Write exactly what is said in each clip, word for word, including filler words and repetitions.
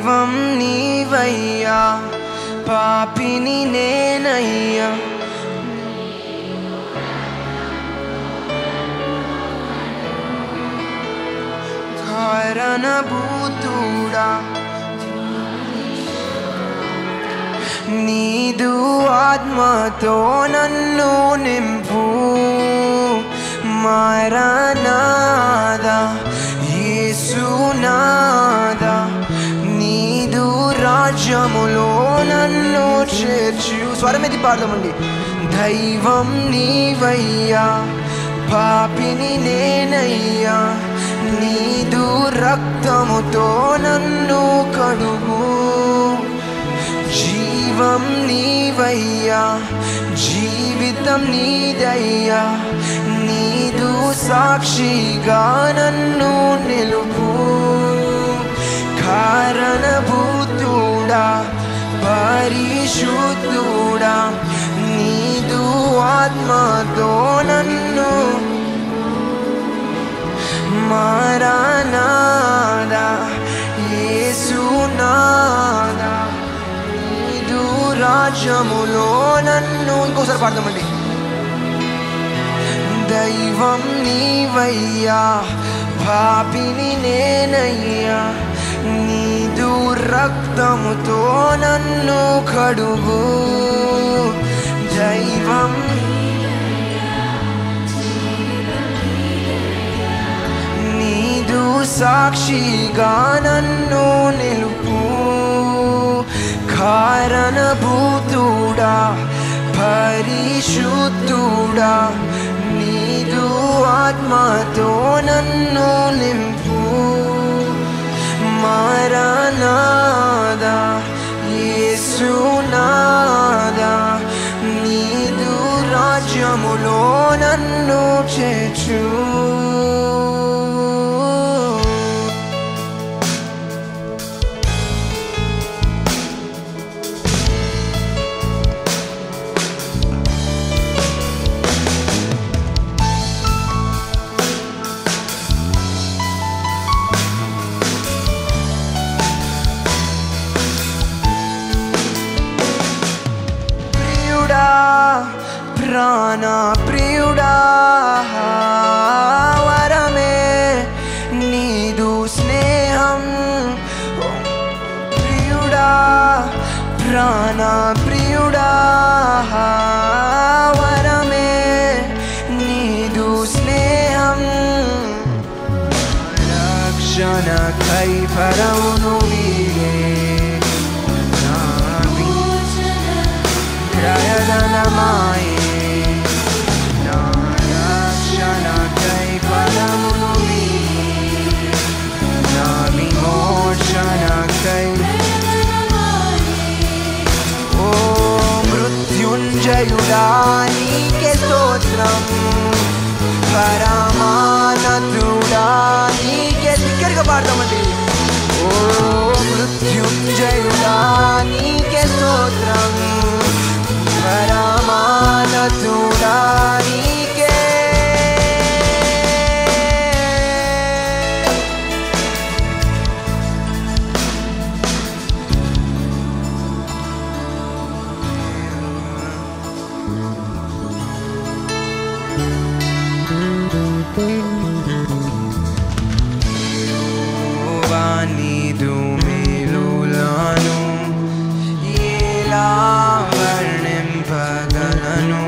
దైవం నీవయ్యా, పాపిని నేనయ్యా. కారణభూతుడా నీదు ఆత్మతో నన్ను నింపు. మారనాదా యేసునాదా, నీదు రాజ్యములో నన్ను చేర్చు. స్వరమెత్తి పాడదామండి. దైవం నీవయ్యా, పాపిని నేనయ్యా, నీదు రక్తముతో నన్ను కడుగు. జీవం నీవయ్యా, జీవితం నీదయ్యా, నీదు సాక్షిగా నన్ను నిలుపు. కారణభూతుడా పరిశుద్ధుడా, నీదు ఆత్మతో నన్ను. మారనాదా యేసునాదా, నీదు రాజ్యములో నన్ను. ఇంకోసారి పాడదామండి. దైవం నీవయ్యా, పాపిని నేనయ్యా, నీదు రక్తముతో నన్ను కడుగు. దైవం నీదు సాక్షిగా నన్ను నిలుపు. కారణభూతుడా పరిశుద్ధుడా, నీదు ఆత్మతో నన్ను నింపు. మారనాదా యేసునాదా, నీదు రాజ్యములో నన్ను చేర్చు. ప్రాణ ప్రియుడా, వరమే నీదు స్నేహం. ప్రియుడా ప్రాణ ప్రియుడా, వరమే నీదు స్నేహం. రక్షణ కైఫరవును వీరే, ప్రయదనమాయే నా రక్షణ కైఫలమును వీరే, నా విమోచన కై. ఓ మృత్యుంజయుడా నీకే స్తోత్రం, పరమానందుడా నీకే. దగ్గరగా పాడదామండి. ఓ మృత్యుంజయుడా నీకే స్తోత్రం, పరమానందుడా నీకే. నీదు మేలులను ఎలా వర్ణింపగలను,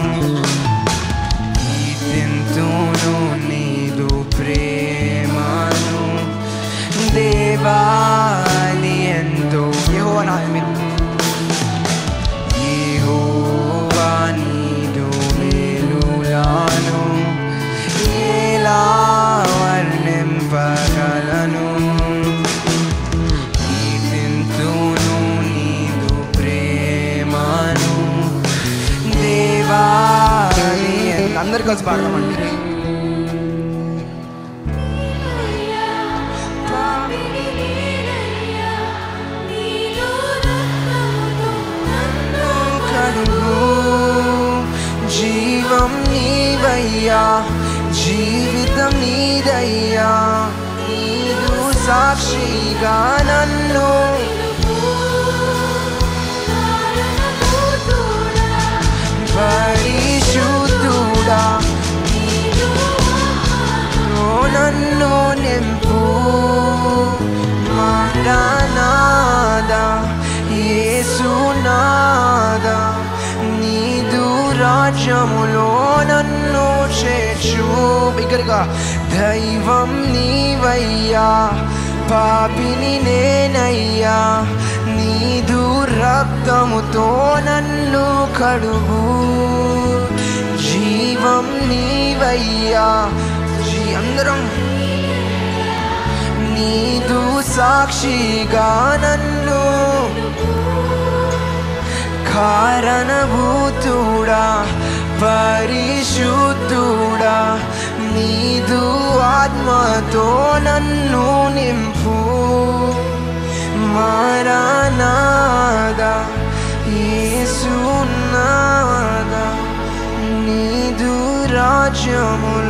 కీర్తింతును నీదు ప్రేమను. దేవాని ఎంతో యెహోవా నామమున, యెహోవా నీదు మేలులను ఎలా వర్ణింపగలను, కీర్తింతును నీదు ప్రేమను. దేవాని అందరు కలిసి పాడదామండి. జీవం నీవయ్యా, జీవితం నీదయ్యా, నీదు సాక్షిగా నన్ను పరిశుద్ధుడా నన్ను నింపు మారనాదా యేసునాదా నీదు రాజ్యములో నన్ను చేర్చు బిగ్గరగా దైవం నీవయ్యా పాపిని నేనయ్యా నీదు రక్తముతో నన్ను కడుగు జీవం నీవయ్యా అందరం నీదు సాక్షిగా నన్ను కారణభూతుడా పరిశుద్ధుడా నీదు ఆత్మతో నన్ను నింపు మారనాదా యేసునాదా నీదు రాజ్యములో